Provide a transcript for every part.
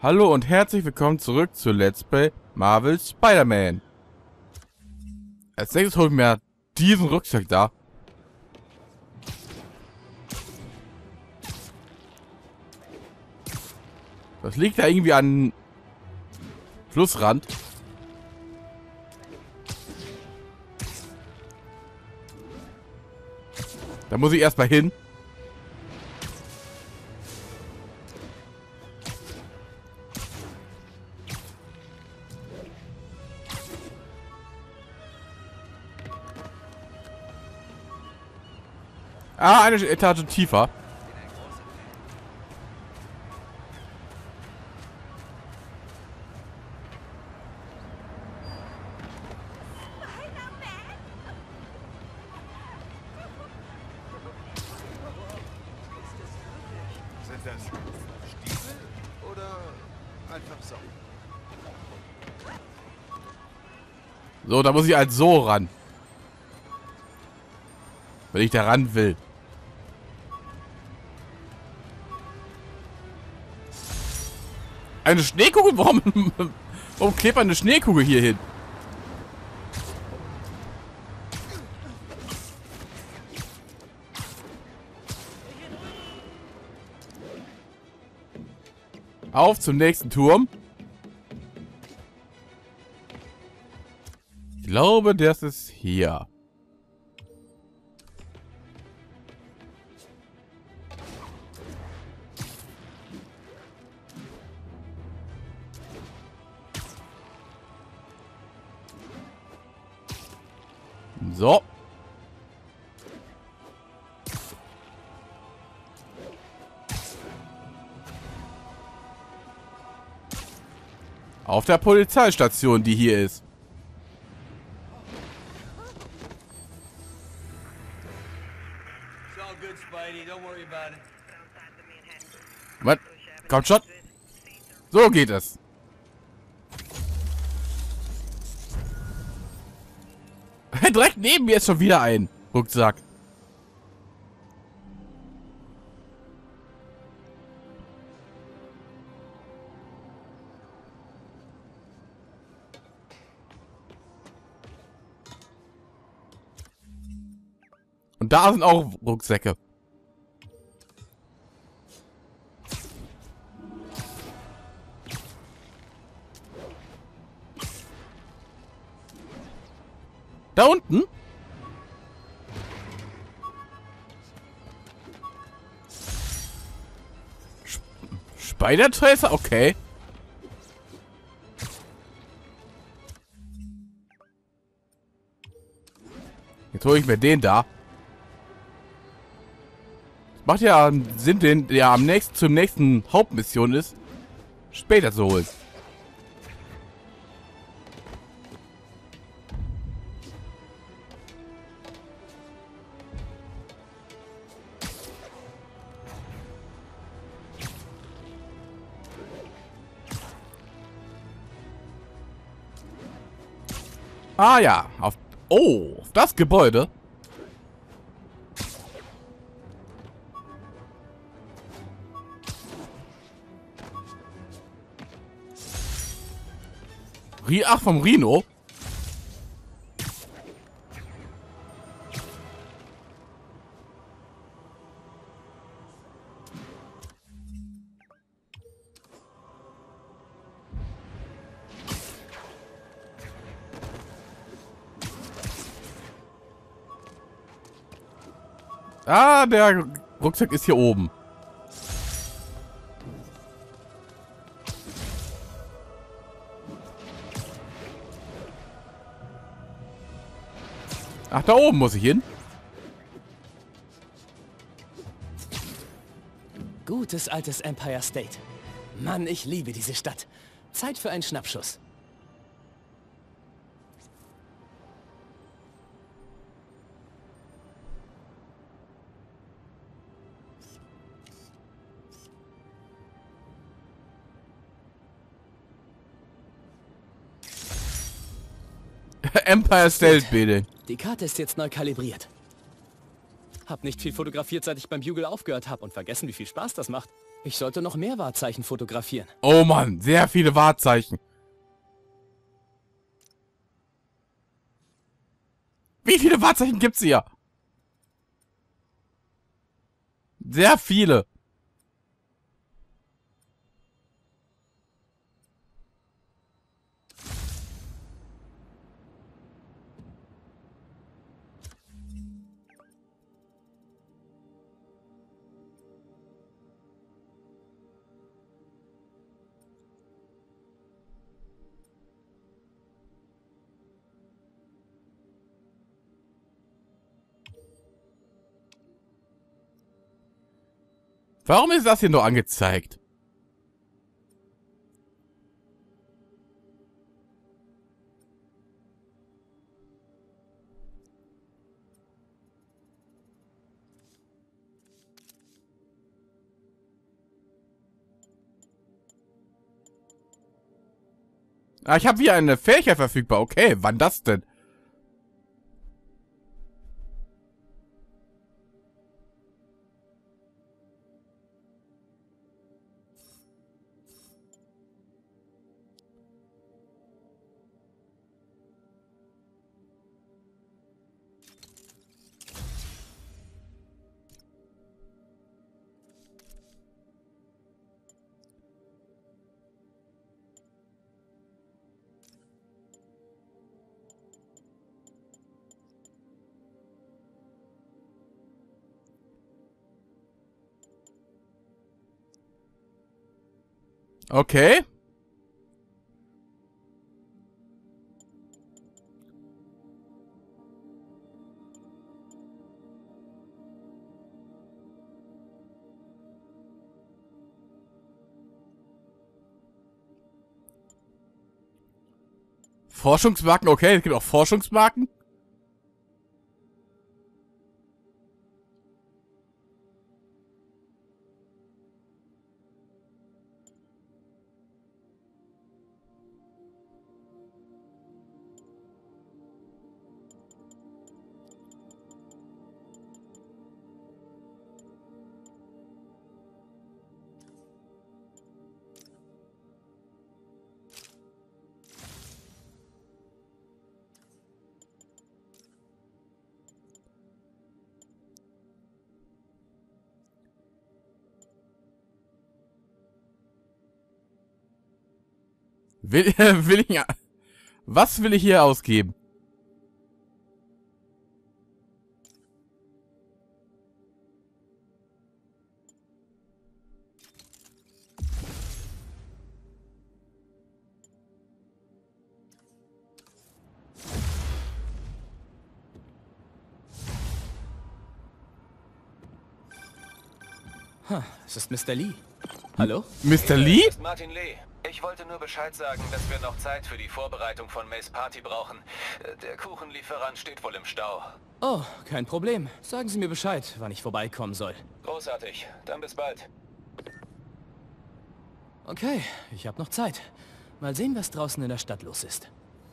Hallo und herzlich willkommen zurück zu Let's Play Marvel Spider-Man. Als nächstes hole ich mir diesen Rucksack da. Das liegt da irgendwie an Flussrand. Da muss ich erstmal hin. Ah, eine Etage tiefer. Sind das Stiefel oder einfach so? So, da muss ich halt so ran. Wenn ich da ran will. Eine Schneekugel? Warum klebt eine Schneekugel hier hin? Auf zum nächsten Turm. Ich glaube, das ist hier. So. Auf der Polizeistation, die hier ist. Was? Kommt schon. So geht es. Direkt neben mir ist schon wieder ein Rucksack. Und da sind auch Rucksäcke. Da unten? Spider-Tracer? Okay. Jetzt hole ich mir den da. Macht ja Sinn, den der am nächsten zum nächsten Hauptmission ist, später zu holen. Ah ja, auf das Gebäude. Ach, vom Rhino. Ah, der Rucksack ist hier oben. Ach, da oben muss ich hin. Gutes altes Empire State. Mann, ich liebe diese Stadt. Zeit für einen Schnappschuss. Empire State Building. Die Karte ist jetzt neu kalibriert. Hab nicht viel fotografiert, seit ich beim Bugle aufgehört habe und vergessen, wie viel Spaß das macht. Ich sollte noch mehr Wahrzeichen fotografieren. Oh Mann, sehr viele Wahrzeichen. Wie viele Wahrzeichen gibt's hier? Sehr viele. Warum ist das hier nur angezeigt? Ah, ich habe hier eine Fähigkeit verfügbar. Okay, wann das denn? Okay. Forschungsmarken, okay, es gibt auch Forschungsmarken. Was will ich hier ausgeben? Es ist Mr. Lee. Hallo? Mr. Lee? Ist Martin Lee. Ich wollte nur Bescheid sagen, dass wir noch Zeit für die Vorbereitung von Mays Party brauchen. Der Kuchenlieferant steht wohl im Stau. Oh, kein Problem. Sagen Sie mir Bescheid, wann ich vorbeikommen soll. Großartig. Dann bis bald. Okay, ich habe noch Zeit. Mal sehen, was draußen in der Stadt los ist.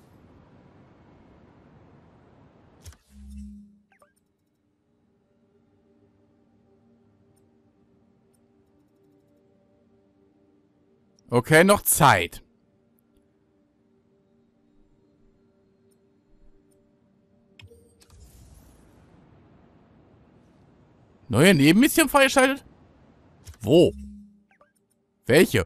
Okay, noch Zeit. Neue Nebenmission freigeschaltet? Wo? Welche?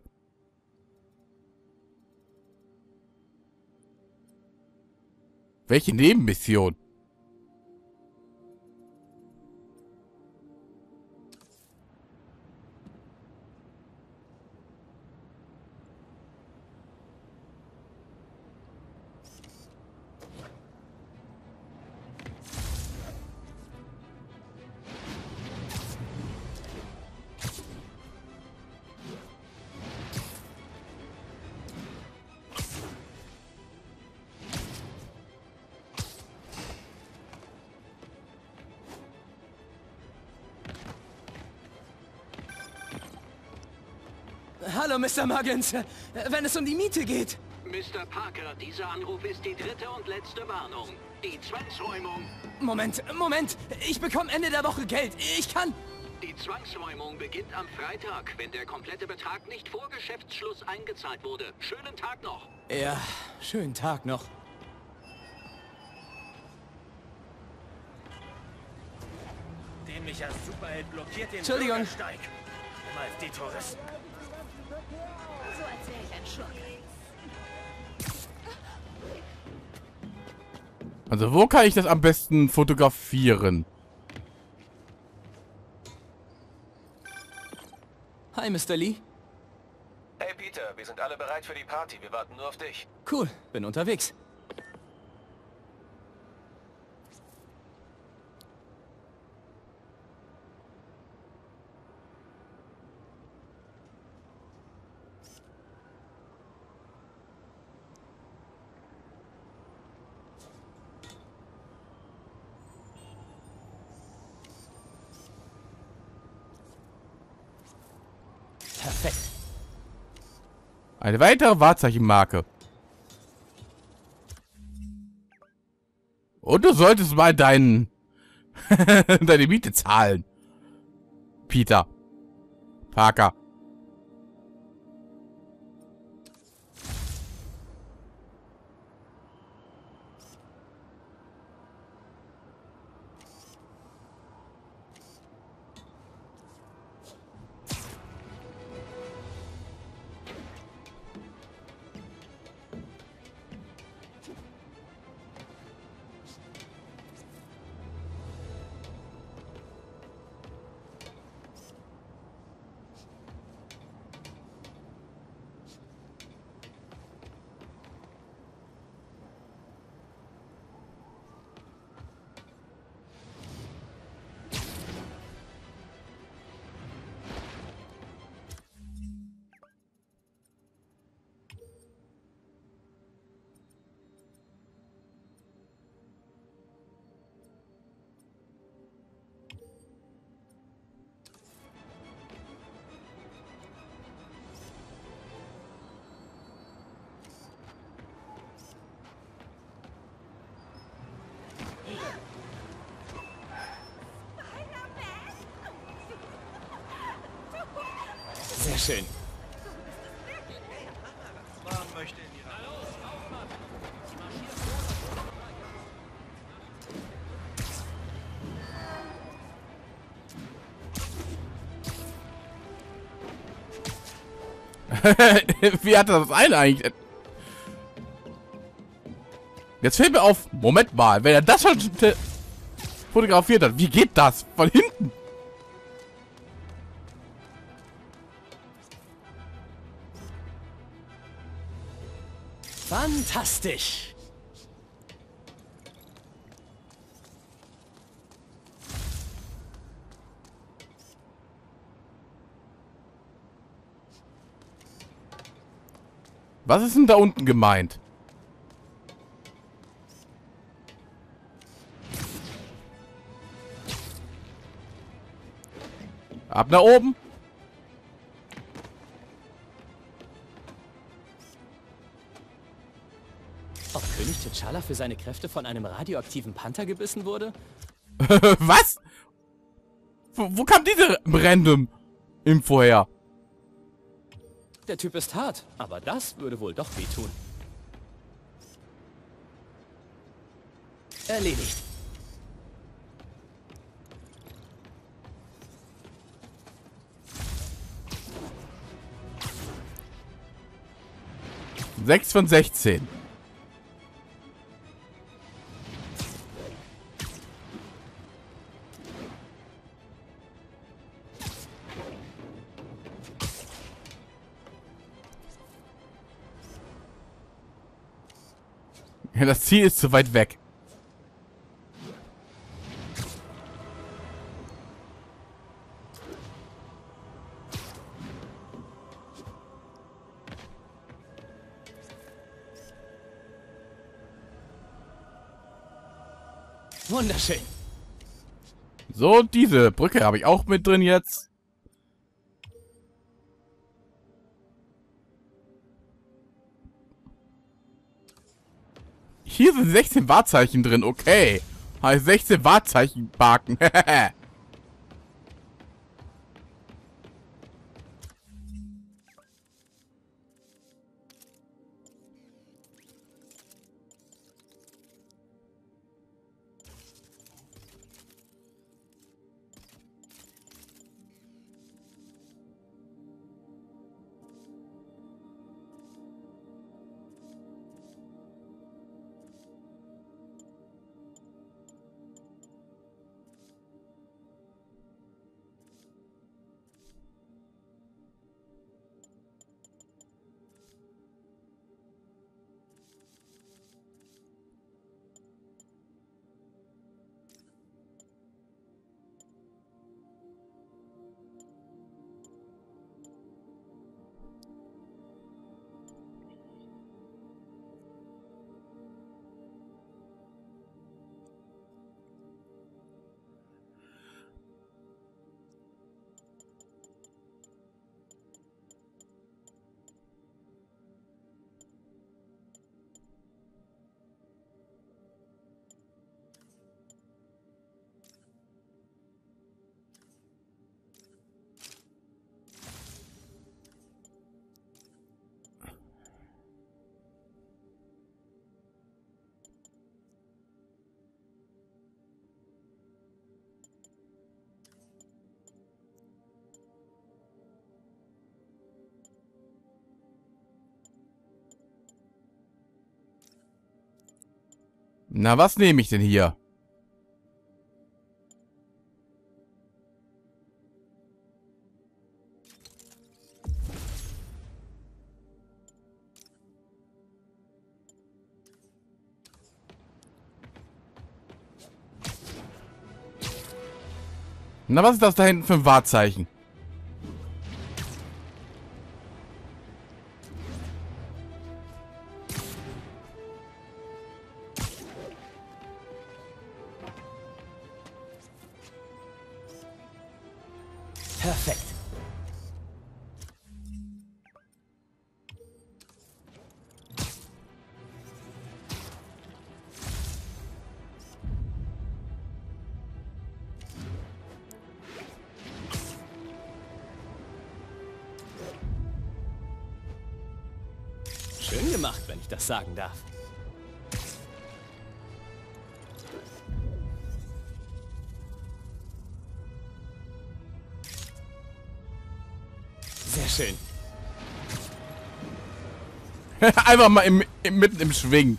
Welche Nebenmission? Hallo, Mr. Muggins. Wenn es um die Miete geht. Mr. Parker, dieser Anruf ist die dritte und letzte Warnung. Die Zwangsräumung. Moment. Ich bekomme Ende der Woche Geld. Ich kann... Die Zwangsräumung beginnt am Freitag, wenn der komplette Betrag nicht vor Geschäftsschluss eingezahlt wurde. Schönen Tag noch. Ja, schönen Tag noch. Dämlicher Superheld blockiert den Entschuldigung. Bürgersteig. Immer als die Touristen. So als wäre ich ein Schurke. Also wo kann ich das am besten fotografieren? Hi, Mr. Lee. Hey Peter, wir sind alle bereit für die Party. Wir warten nur auf dich. Cool, bin unterwegs. Perfekt. Eine weitere Wahrzeichenmarke. Und du solltest mal deine Miete zahlen. Peter. Parker. Sehr schön. Mom möchte in ihrer Wie hat das eine eigentlich? Jetzt fällt mir auf, Moment mal, wenn er das schon fotografiert hat, wie geht das? Von hinten? Fantastisch. Was ist denn da unten gemeint? Ab nach oben. Ob König T'Challa für seine Kräfte von einem radioaktiven Panther gebissen wurde? Was? Wo kam diese random Info her? Der Typ ist hart, aber das würde wohl doch wehtun. Erledigt. Sechs von 16. Ja, das Ziel ist zu weit weg. Wunderschön. So, diese Brücke habe ich auch mit drin jetzt. Hier sind 16 Wahrzeichen drin, okay. Heißt 16 Wahrzeichen parken. Na, was nehme ich denn hier? Na, was ist das da hinten für ein Wahrzeichen? Perfekt. Schön gemacht, wenn ich das sagen darf. Sehr schön. Einfach mal mitten im Schwingen.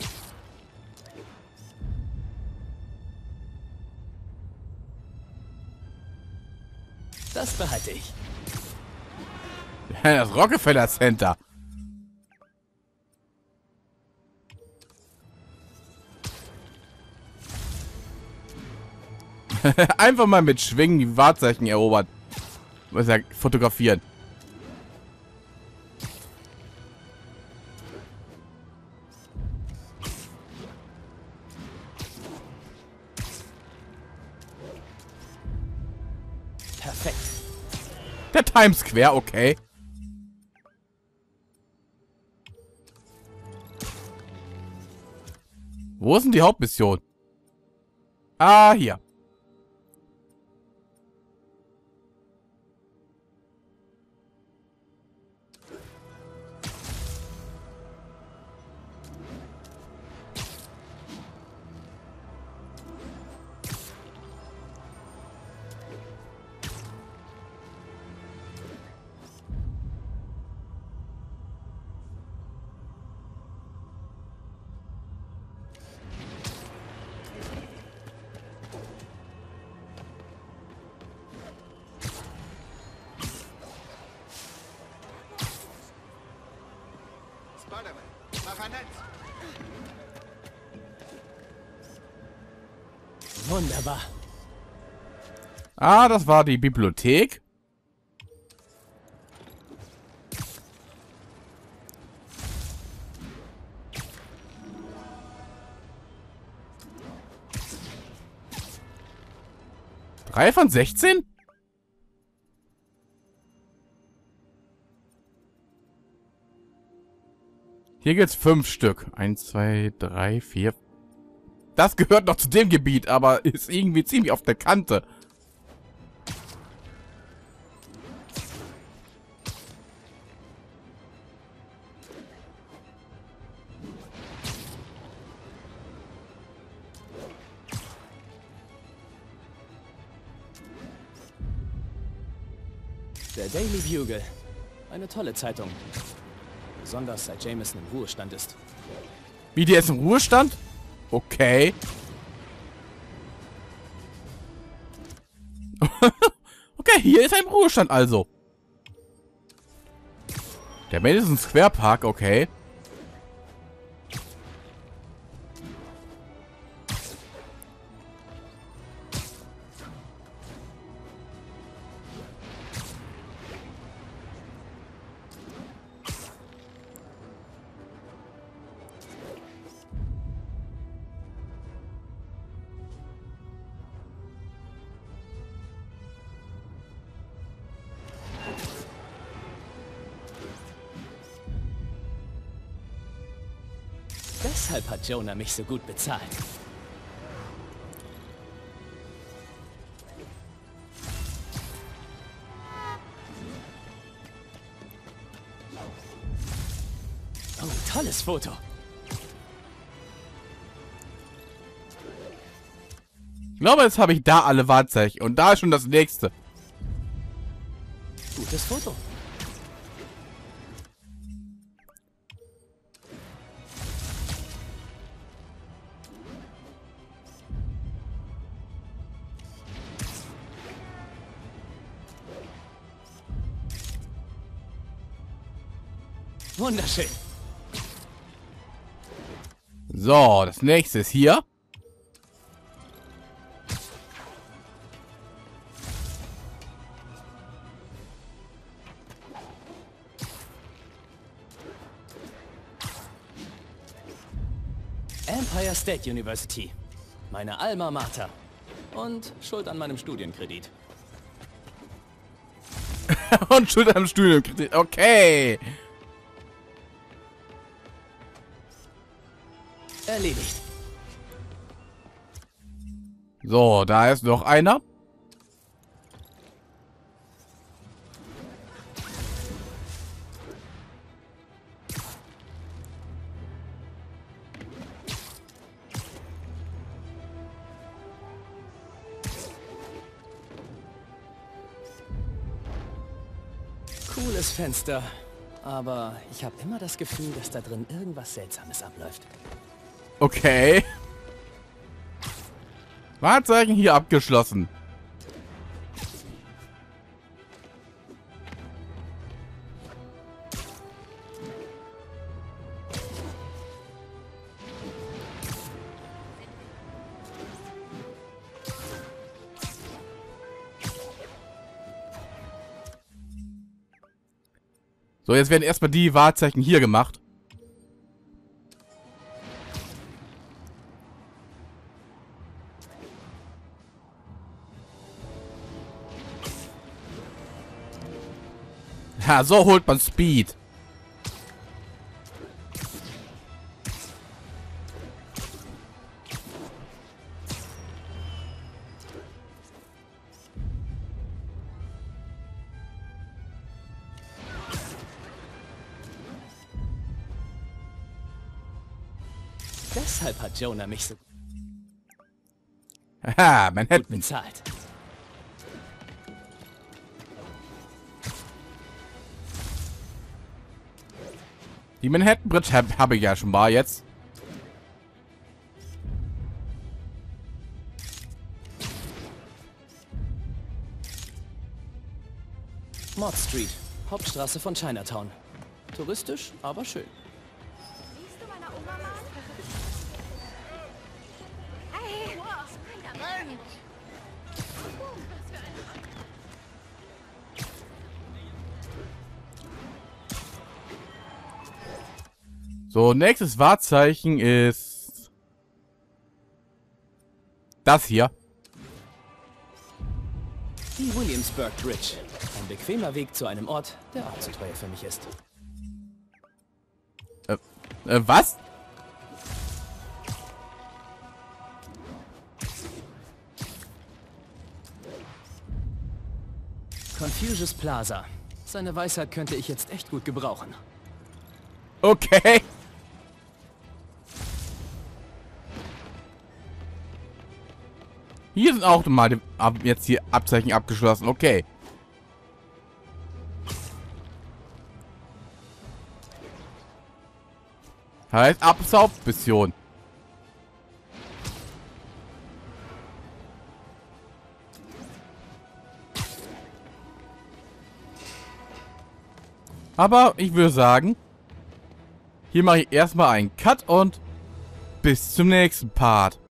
Das behalte ich. Das Rockefeller Center. Einfach mal mit Schwingen die Wahrzeichen erobern. Muss ja fotografieren. Perfekt. Der Times Square, okay. Wo ist denn die Hauptmission? Ah, hier. Spider-Man, mach ein Netz. Wunderbar. Ah, das war die Bibliothek. Drei von 16? Hier gibt's 5 Stück. 1, 2, 3, 4. Das gehört noch zu dem Gebiet, aber ist irgendwie ziemlich auf der Kante. Der Daily Bugle. Eine tolle Zeitung. Besonders seit Jameson im Ruhestand ist. Wie, der ist im Ruhestand? Okay. Okay, hier ist er im Ruhestand also. Der Madison Square Park, okay. Deshalb hat Jonah mich so gut bezahlt. Oh, tolles Foto. Ich glaube, jetzt habe ich da alle Wahrzeichen. Und da ist schon das nächste. Gutes Foto. Wunderschön. So, das nächste ist hier. Empire State University. Meine Alma Mater. Und schuld an meinem Studienkredit. Und Schuld am Studienkredit. Okay. Erledigt. So, da ist noch einer. Cooles Fenster. Aber ich habe immer das Gefühl, dass da drin irgendwas Seltsames abläuft. Okay. Wahrzeichen hier abgeschlossen. So, jetzt werden erstmal die Wahrzeichen hier gemacht. Ha, so holt man Speed. Deshalb hat Jonah mich so Haha, Manhattan. bezahlt. Die Manhattan Bridge habe ich ja schon mal jetzt. Mott Street, Hauptstraße von Chinatown. Touristisch, aber schön. Siehst du meiner Oma mal? Hey, wow, Spider-Man. So, nächstes Wahrzeichen ist das hier. Die Williamsburg Bridge. Ein bequemer Weg zu einem Ort, der auch zu teuer für mich ist. Was? Confucius Plaza. Seine Weisheit könnte ich jetzt echt gut gebrauchen. Okay. Hier sind auch mal jetzt hier Abzeichen abgeschlossen. Okay. Heißt ab zur Hauptmission. Aber ich würde sagen, hier mache ich erstmal einen Cut und bis zum nächsten Part.